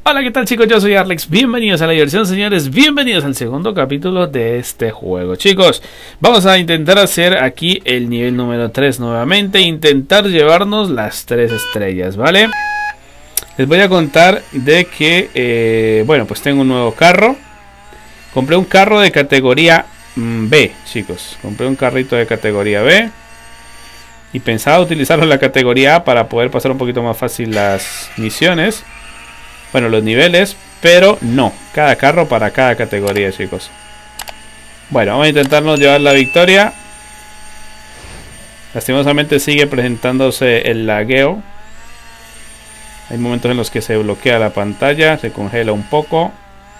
Hola, ¿qué tal chicos? Yo soy Arlex, bienvenidos a la diversión, señores, bienvenidos al segundo capítulo de este juego. Chicos, vamos a intentar hacer aquí el nivel número 3 nuevamente, intentar llevarnos las 3 estrellas, ¿vale? Les voy a contar de que, bueno, pues tengo un nuevo carro. Compré un carro de categoría B, chicos, compré un carrito de categoría B. Y pensaba utilizarlo en la categoría A para poder pasar un poquito más fácil las misiones. Bueno, los niveles, pero no. Cada carro para cada categoría, chicos. Bueno, vamos a intentarnos llevar la victoria. Lastimosamente sigue presentándose el lagueo. Hay momentos en los que se bloquea la pantalla, se congela un poco.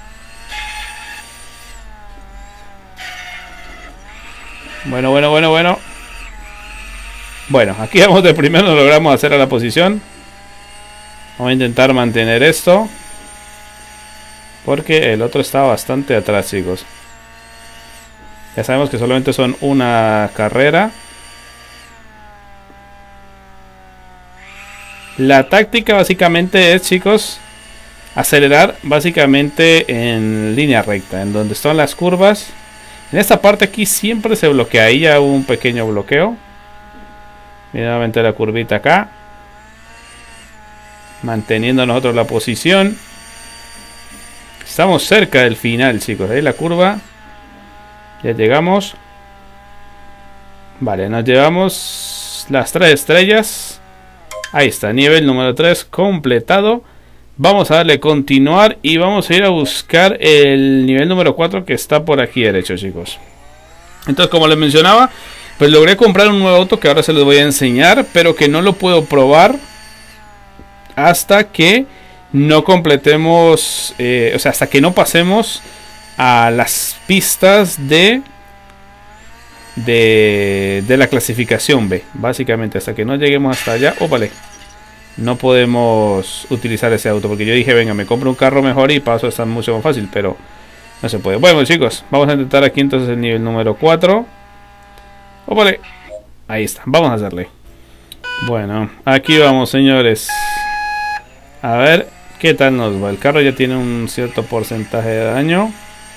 Bueno. Bueno, aquí vamos de primero, nos logramos hacer a la posición. Vamos a intentar mantener esto, porque el otro está bastante atrás, chicos. Ya sabemos que solamente son una carrera. La táctica básicamente es, chicos, acelerar básicamente en línea recta, en donde están las curvas. En esta parte aquí siempre se bloquea, ahí ya hubo un pequeño bloqueo. Mira, nuevamente la curvita acá, manteniendo nosotros la posición. Estamos cerca del final, chicos. Ahí la curva, ya llegamos. Vale, nos llevamos las 3 estrellas. Ahí está, nivel número 3 completado. Vamos a darle continuar y vamos a ir a buscar el nivel número 4 que está por aquí derecho, chicos. Entonces, como les mencionaba, pues logré comprar un nuevo auto que ahora se los voy a enseñar, pero que no lo puedo probar hasta que no completemos, o sea, hasta que no pasemos a las pistas de la clasificación B. Básicamente, hasta que no lleguemos hasta allá, ópale, no podemos utilizar ese auto, porque yo dije, venga, me compro un carro mejor y paso a estar mucho más fácil, pero no se puede. Bueno, chicos, vamos a intentar aquí entonces el nivel número 4. Ópale. Ahí está, vamos a hacerle. Bueno, aquí vamos, señores. A ver qué tal nos va. El carro ya tiene un cierto porcentaje de daño.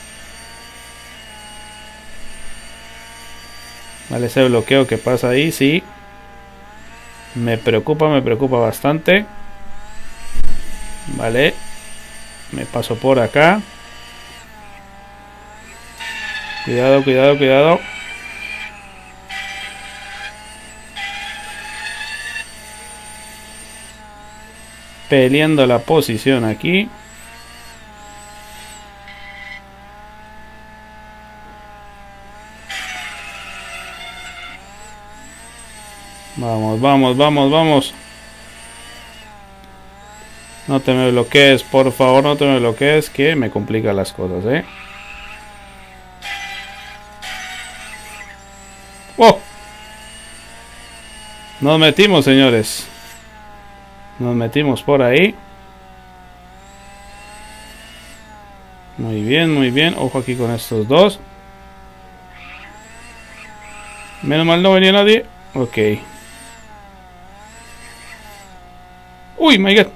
Vale, ese bloqueo que pasa ahí, sí. Me preocupa bastante. Vale. Me paso por acá. Cuidado. Peleando la posición aquí. Vamos. No te me bloquees, por favor, no te me bloquees, que me complica las cosas, ¡Oh! Nos metimos, señores. Nos metimos por ahí. Muy bien. Ojo aquí con estos dos. Menos mal no venía nadie. Ok. Uy, my god.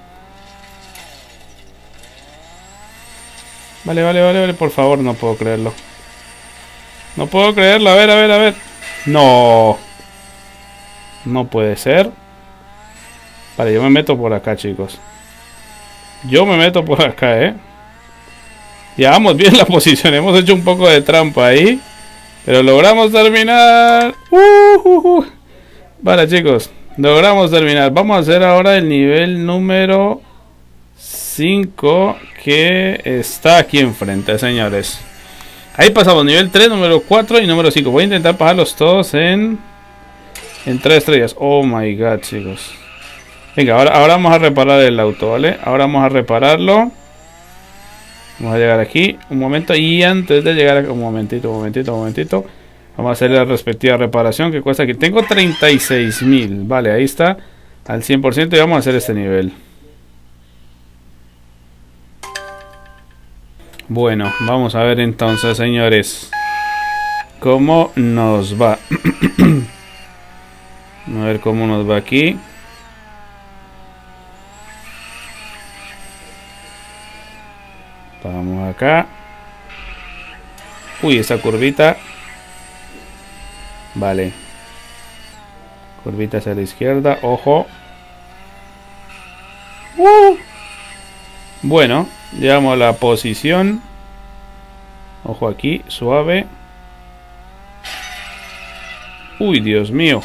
Vale. Por favor, no puedo creerlo. No puedo creerlo. A ver. No. No puede ser. Vale, yo me meto por acá, chicos. Yo me meto por acá, Llevamos bien la posición. Hemos hecho un poco de trampa ahí, pero logramos terminar. Vale, chicos, logramos terminar. Vamos a hacer ahora el nivel número 5, que está aquí enfrente, señores. Ahí pasamos nivel 3, número 4 y número 5. Voy a intentar pasarlos todos en 3 estrellas. Oh my god, chicos. Venga, ahora vamos a reparar el auto, ¿vale? Ahora vamos a repararlo. Vamos a llegar aquí, un momento. Y antes de llegar aquí, un momentito. Vamos a hacer la respectiva reparación que cuesta aquí. Tengo 36.000, vale, ahí está. Al 100% y vamos a hacer este nivel. Bueno, vamos a ver entonces, señores, cómo nos va. A ver cómo nos va aquí. Vamos acá. Uy, esa curvita. Vale. Curvita hacia la izquierda. Ojo. Bueno, llegamos a la posición. Ojo aquí, suave. Uy, Dios mío.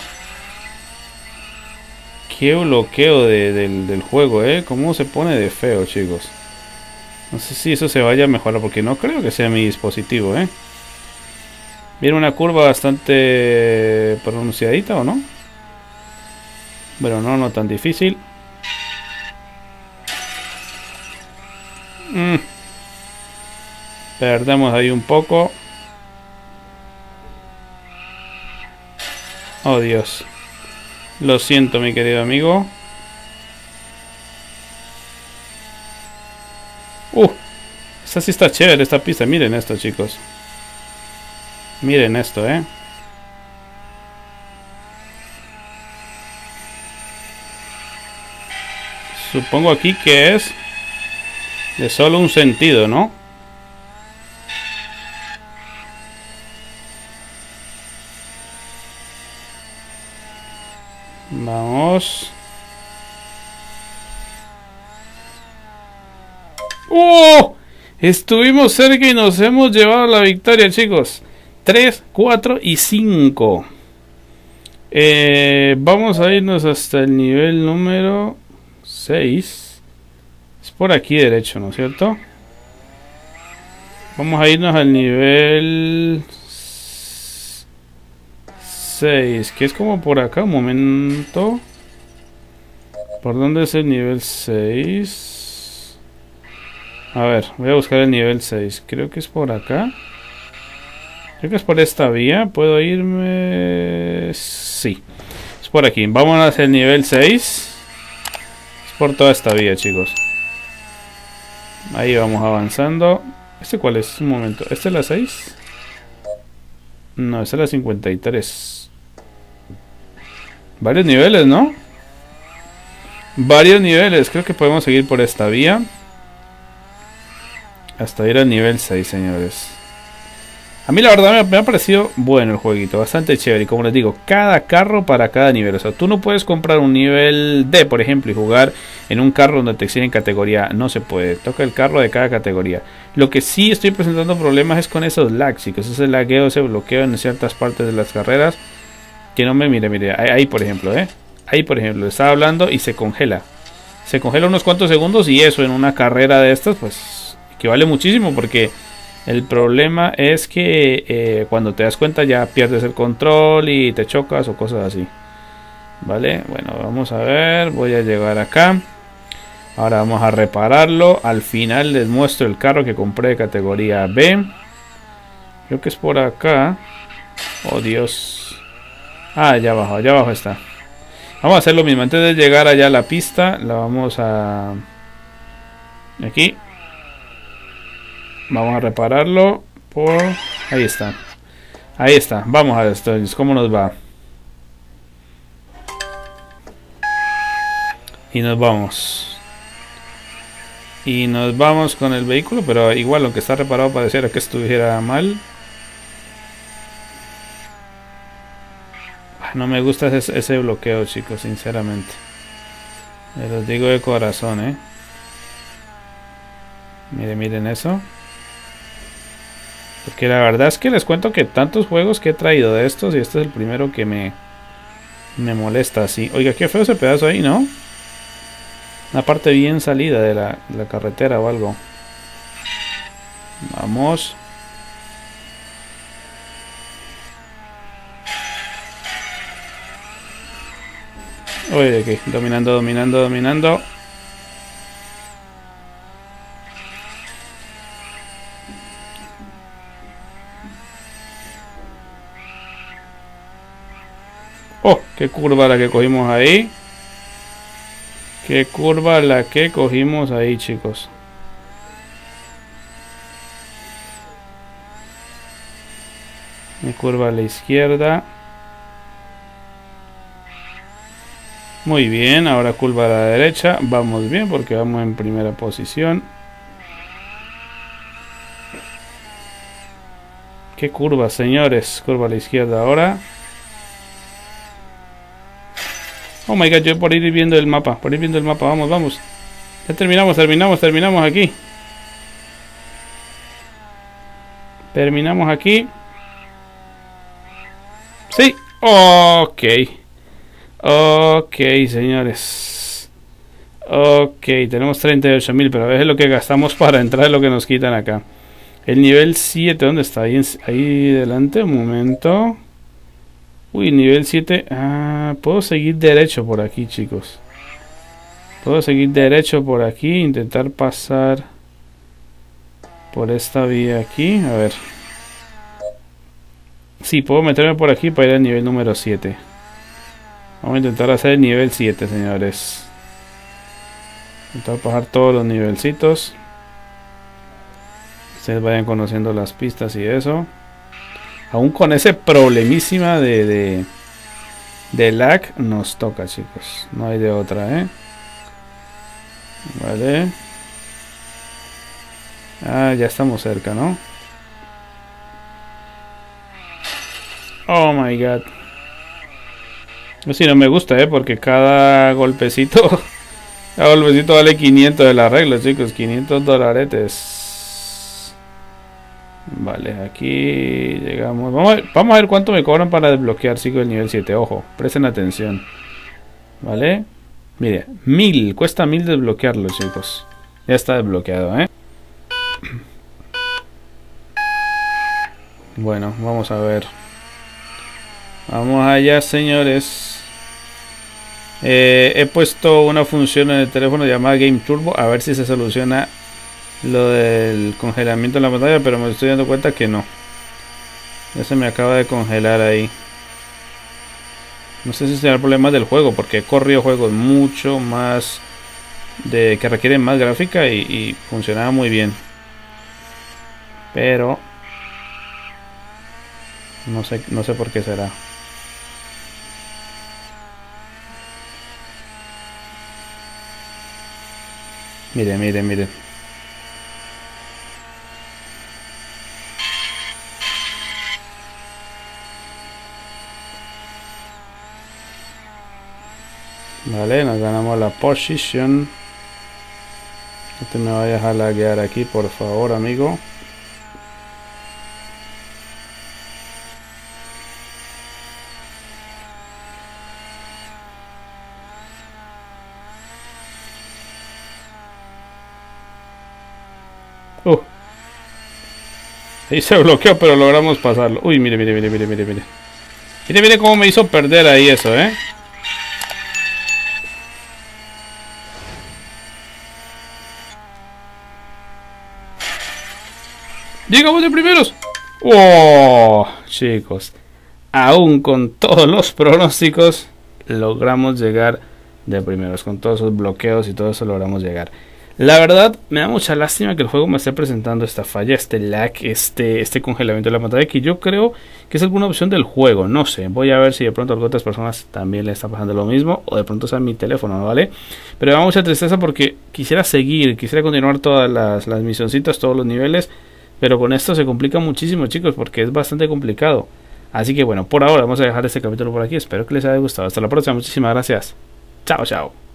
Qué bloqueo del juego, cómo se pone de feo, chicos. No sé si eso se vaya a mejorar, porque no creo que sea mi dispositivo, Viene una curva bastante pronunciadita, ¿o no? Bueno, no tan difícil. Perdemos ahí un poco. Oh, Dios. Lo siento, mi querido amigo. Esta sí está chévere, esta pista. Miren esto, chicos. Miren esto, Supongo aquí que es de solo un sentido, ¿no? Vamos. ¡Oh! Estuvimos cerca y nos hemos llevado la victoria, chicos. 3, 4 y 5. Vamos a irnos hasta el nivel número 6. Es por aquí derecho, ¿no es cierto? Vamos a irnos al nivel 6, que es como por acá. Un momento. ¿Por dónde es el nivel 6? A ver, voy a buscar el nivel 6. Creo que es por acá. Creo que es por esta vía. ¿Puedo irme? Sí. Es por aquí. Vamos hacia el nivel 6. Es por toda esta vía, chicos. Ahí vamos avanzando. ¿Este cuál es? Un momento. ¿Esta es la 6? No, esta es la 53. Varios niveles, ¿no? Varios niveles. Creo que podemos seguir por esta vía hasta ir al nivel 6, señores. A mí la verdad me ha parecido bueno el jueguito, bastante chévere. Y como les digo, cada carro para cada nivel. O sea, tú no puedes comprar un nivel D, por ejemplo, y jugar en un carro donde te exigen categoría A. No se puede, toca el carro de cada categoría. Lo que sí estoy presentando problemas es con esos lags, chicos. Ese lagueo, ese bloqueo en ciertas partes de las carreras. Que no me mire, ahí por ejemplo, ahí por ejemplo, estaba hablando y se congela. Se congela unos cuantos segundos y eso en una carrera de estas, pues equivale muchísimo, porque el problema es que cuando te das cuenta ya pierdes el control y te chocas o cosas así. Vale, bueno, vamos a ver, voy a llegar acá. Ahora vamos a repararlo. Al final les muestro el carro que compré de categoría B. Creo que es por acá. Oh, Dios. Ah, allá abajo está. Vamos a hacer lo mismo. Antes de llegar allá a la pista, la vamos a... aquí. Vamos a repararlo por... ahí está. Ahí está. Vamos a ver esto. ¿Cómo nos va? Y nos vamos. Y nos vamos con el vehículo. Pero igual, aunque está reparado, pareciera que estuviera mal. No me gusta ese bloqueo, chicos, sinceramente. Les lo digo de corazón, Miren eso. Porque la verdad es que les cuento que tantos juegos que he traído de estos, y este es el primero que me molesta así. Oiga, qué feo ese pedazo ahí, ¿no? Una parte bien salida de la carretera o algo. Vamos. Oye, aquí, dominando. Oh, qué curva la que cogimos ahí. Qué curva la que cogimos ahí, chicos. Mi curva a la izquierda. Muy bien, ahora curva a la derecha. Vamos bien porque vamos en primera posición. Qué curva, señores. Curva a la izquierda ahora. Oh my god, yo por ir viendo el mapa. Por ir viendo el mapa. Vamos, vamos. Ya terminamos aquí. Terminamos aquí. Sí. Ok. Ok, señores. Ok, tenemos 38.000, pero a ver lo que gastamos para entrar, lo que nos quitan acá. El nivel 7, ¿dónde está? Ahí delante, un momento. Uy, nivel 7. Ah, puedo seguir derecho por aquí, chicos. Puedo seguir derecho por aquí, intentar pasar por esta vía aquí. A ver. Sí, puedo meterme por aquí para ir al nivel número 7. Vamos a intentar hacer el nivel 7, señores. Intentar pasar todos los nivelcitos. Ustedes vayan conociendo las pistas y eso. Aún con ese problemísima de lag nos toca, chicos. No hay de otra, Vale. Ah, ya estamos cerca, ¿no? Oh my god. Así no me gusta, porque cada golpecito vale 500 de la regla, chicos. 500 dolaretes. Vale, aquí llegamos. Vamos a ver cuánto me cobran para desbloquear, sigo el nivel 7. Ojo, presten atención. Vale. Mire, 1000. Cuesta 1000 desbloquearlo, chicos. Ya está desbloqueado, Bueno, vamos a ver. Vamos allá, señores. He puesto una función en el teléfono llamada Game Turbo. A ver si se soluciona lo del congelamiento en la pantalla, pero me estoy dando cuenta que no. Ya se me acaba de congelar ahí. No sé si será el problema del juego, porque he corrido juegos mucho más que requieren más gráfica y funcionaba muy bien. Pero no sé por qué será. Miren. Vale, nos ganamos la position. No te me vayas a laguear aquí, por favor, amigo. Ahí se bloqueó, pero logramos pasarlo. Uy, mire. Mire cómo me hizo perder ahí eso, Llegamos de primeros. ¡Oh! Chicos, aún con todos los pronósticos, logramos llegar de primeros. Con todos esos bloqueos y todo eso logramos llegar. La verdad, me da mucha lástima que el juego me esté presentando esta falla, este lag, este congelamiento de la pantalla, que yo creo que es alguna opción del juego. No sé, voy a ver si de pronto a otras personas también le está pasando lo mismo, o de pronto sea mi teléfono, ¿vale? Pero me da mucha tristeza porque quisiera continuar todas las misioncitas, todos los niveles, pero con esto se complica muchísimo, chicos, porque es bastante complicado. Así que bueno, por ahora vamos a dejar este capítulo por aquí. Espero que les haya gustado. Hasta la próxima. Muchísimas gracias. Chao, chao.